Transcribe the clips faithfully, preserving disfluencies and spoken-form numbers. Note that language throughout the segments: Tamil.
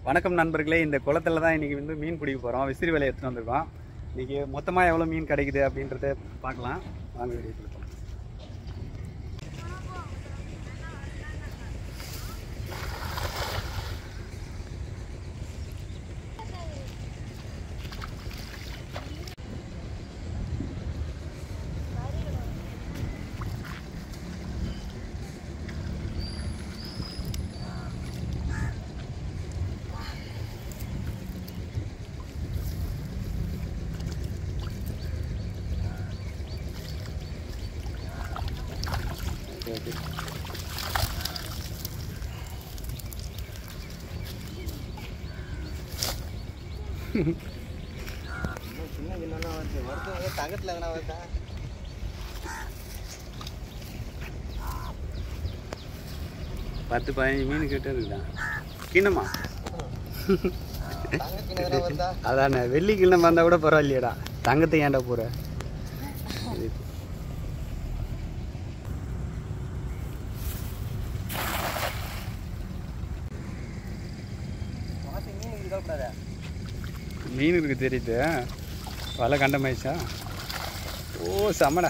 வணக்கம் நண்பர்களே, இந்த குளத்துல தான் இன்னைக்கு வந்து மீன் பிடிக்க போறோம். விசிறி வலை எடுத்துட்டு வந்திருக்கோம். இன்னைக்கு மொத்தமா எவ்வளவு மீன் கிடைக்குது அப்படின்றத பார்க்கலாம். வாங்க வீடியோக்குள்ள போலாம். பத்து பதினஞ்சு மீன் கிட்ட இருக்குதா? கிண்ணமா? அதானே, வெள்ளி கிண்ணம் வந்தா கூட பரவாயில்லையடா. தங்கத்தை ஏன்டா போற? மீன் இருக்கு தெரியுது. வலை கண்டமாயிடுச்சா? ஓ செம்மடா.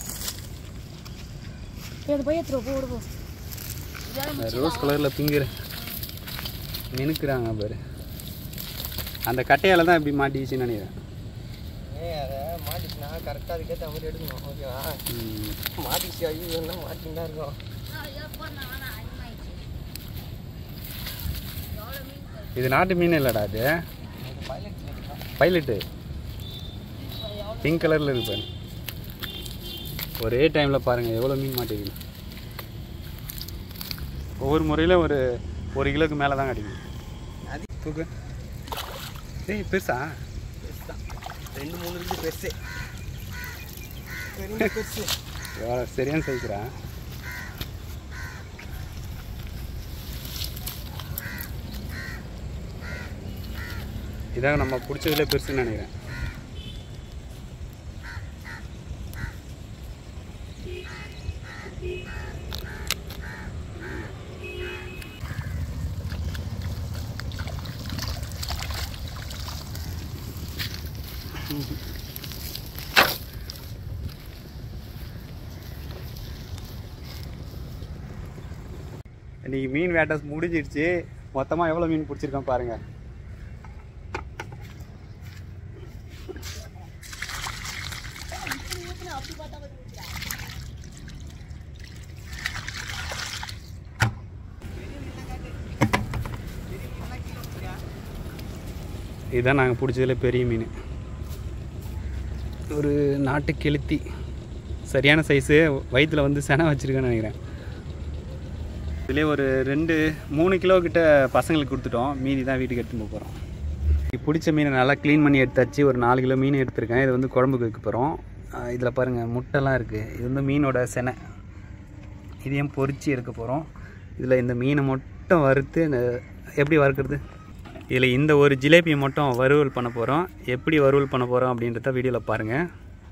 ரோஸ் கலரில் பிங்குற மினுக்குறாங்க பாரு. அந்த கட்டையால் தான் இப்படி மாட்டிக்கிச்சுன்னு நினைக்கிறேன். மாட்டிச்சுன்னா கரெக்டாக அதுக்கேற்ற மாதிரி எடுக்கணும். ஓகேவா? மாட்டிச்சு ஐயோ மாட்டின்னு தான் இருக்கும். இது நாட்டு மீன் இல்லைடா, அது பைலட்டு. பிங்க் கலரில் இருக்கு பாரு. ஒரே டைமில் பாருங்கள் எவ்வளோ மீன் மாட்டிருக்கு. ஒவ்வொரு முறையில் ஒரு ஒரு கிலோக்கு மேலே தான் கிடைக்கும். அது தூக்கு. ஏய் பெருசா? ரெண்டு மூணு இருக்கு பெருசு. பெருசு சரியான சைக்கிறா. இதான் நம்ம பிடிச்சதுல பெருசுன்னு நினைக்கிறேன். இன்னைக்கு மீன் வேட்டை முடிஞ்சிடுச்சு. மொத்தமாக எவ்வளோ மீன் பிடிச்சிருக்கோம் பாருங்க. இதுதான் நாங்கள் பிடிச்சதுல பெரிய மீன். ஒரு நாட்டு கெளுத்தி, சரியான சைஸு. வயிற்றில் வந்து செனை வச்சுருக்கேன்னு நினைக்கிறேன். இதுலேயே ஒரு ரெண்டு மூணு கிலோ கிட்ட பசங்களுக்கு கொடுத்துட்டோம். மீதி தான் வீட்டுக்கு எடுத்துன்னு போக போகிறோம். பிடிச்ச மீனை நல்லா க்ளீன் பண்ணி எடுத்தாச்சு. ஒரு நாலு கிலோ மீன் எடுத்துருக்கேன். இது வந்து குழம்புக்கு வைக்க போகிறோம். இதில் பாருங்கள் முட்டைலாம் இருக்குது. இது வந்து மீனோட செனை. இதையும் பொரித்து எடுக்க போகிறோம். இதில் இந்த மீனை மட்டும் வறுத்து இந்த எப்படி வறுக்கிறது, இதில் இந்த ஒரு ஜிலேபியை மட்டும் வறுவல் பண்ண போகிறோம். எப்படி வறுவல் பண்ண போகிறோம் அப்படின்றத வீடியோவில் பாருங்கள்.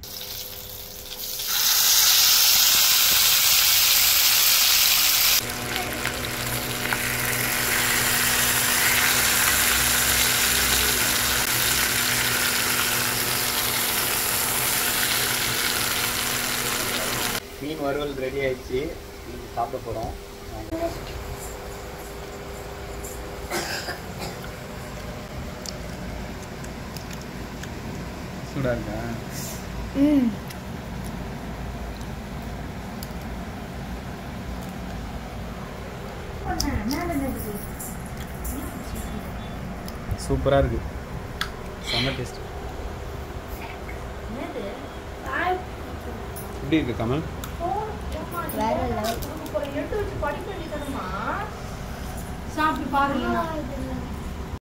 மீன் வறுவல் ரெடி ஆயிடுச்சு. சாப்பிட போகிறோம். சூடாக இருக்கா? ம் சூப்பராக இருக்குது. செம்ம டேஸ்ட். எப்படி இருக்கு கமல்? சாப்பிட்டு பாருங்க.